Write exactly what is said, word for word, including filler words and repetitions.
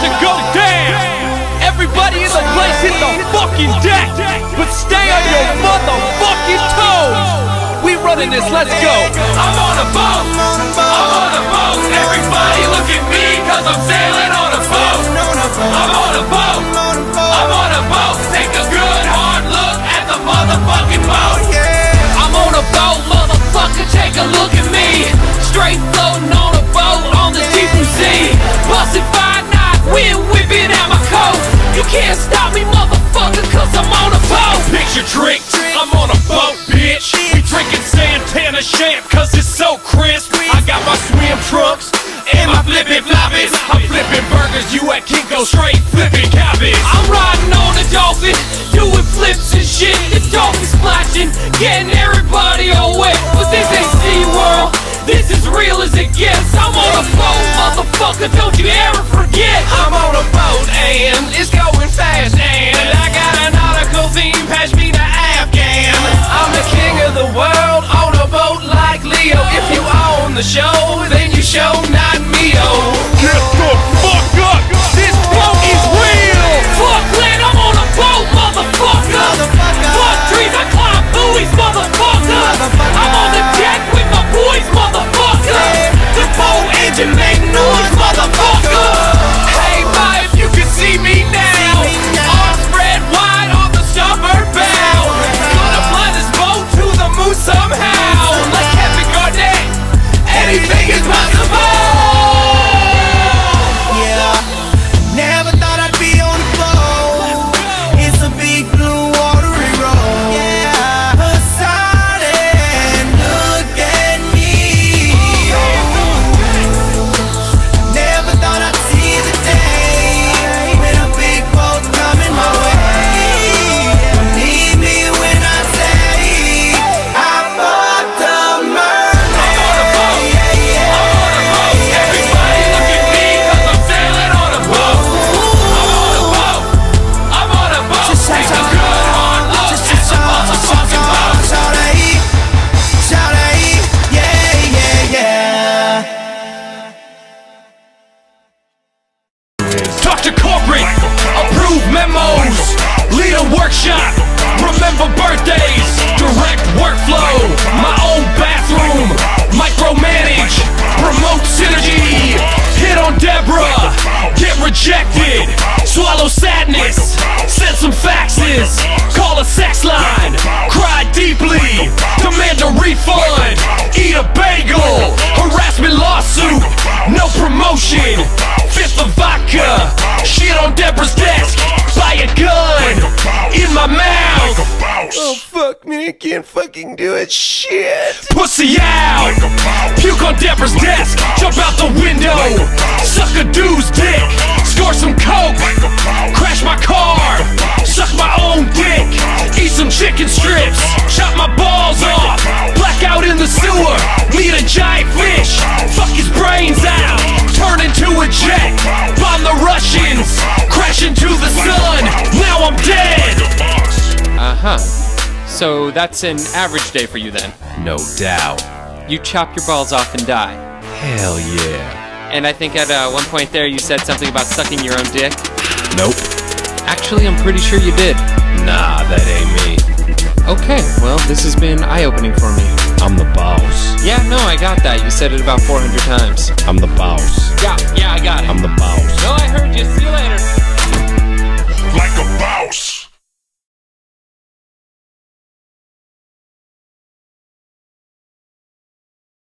to go down. Everybody in the place hit the fucking deck, but stay on your motherfucking toes. We running this, let's go. I'm on a boat, I'm on a boat. Everybody look at me, cause I'm sailing on a boat. I'm on a boat, I'm on a boat. Take a good hard look at the motherfucking boat. I'm on a boat, motherfucker, take a look at me. Straight floating on a boat on the deep blue sea. Busted five knots, wind whipping out my coat. You can't stop me, motherfucker, cause I'm on a boat. Picture trick, I'm on a boat, bitch. We drinking Santana champ, cause it's so crisp. I got my swim trunks and my flippin' floppies. I'm flipping burgers, you at Kinko, straight flipping cabbage. I'm riding on a dolphin, doing flips and shit. The dolphin splashing, getting everybody all wet. But this ain't SeaWorld, this is real as it gets. I'm on a boat, motherfucker, don't you ever forget. I'm on a boat and it's going fast, and I got a nautical theme, pass me the Afghan. I'm the king of the world on a boat like Leo. If you own the show, then you show not me-o. Get the fuck up, this boat is real. Fuck land, I'm on a boat, motherfucker. Fuck trees, I climb buoys, motherfucker. I'm on the deck with my boys, motherfucker. The boat engine make noise, motherfucker. Hey, ma, if you can see me now, arms spread wide on the starboard bow. Gonna fly this boat to the moon somehow. Like Kevin Garnett, anything is possible. Yeah, never thought I'd be on the boat. It's a big blue watery road. Yeah, aside and look at me. Never thought I'd see the day when a big boat coming my way. Believe me when I say I fucked a mermaid. I'm on a boat, I'm on a boat. Everybody look at me, cause I'm sailing on a boat. I'm on a boat, I'm on a boat. Take a good hard look at the motherfucking boat. Yeah, yeah, yeah. Talk to corporate, approve memos, lead a workshop, remember birthdays, direct workflow, my own bathroom, micromanage, promote synergy, hit on Deborah, get rejected, swallow sadness, send some faxes, call a sex line, cry deeply, demand a refund, eat a bagel, harassment lawsuit, no promotion, fifth of vodka, shit on Deborah's desk, buy a gun, in my mouth. Oh fuck me, I can't fucking do it. Shit. Pussy out, puke on Deborah's desk, jump out the window, suck a dude's dick, score some coke, crash my car, suck my own dick, eat some chicken strips, chop my balls off, black out in the sewer, meet a giant fish, fuck his brains out, turn into a jet, bomb the Russians, crash into the sun, now I'm dead. Uh-huh. So that's an average day for you then? No doubt. You chop your balls off and die. Hell yeah. And I think at uh, one point there you said something about sucking your own dick. Nope. Actually, I'm pretty sure you did. Nah, that ain't me. Okay, well, this has been eye-opening for me. I'm the boss. Yeah, no, I got that. You said it about four hundred times. I'm the boss. Yeah, yeah, I got it. I'm the boss. No, I heard you. See you later.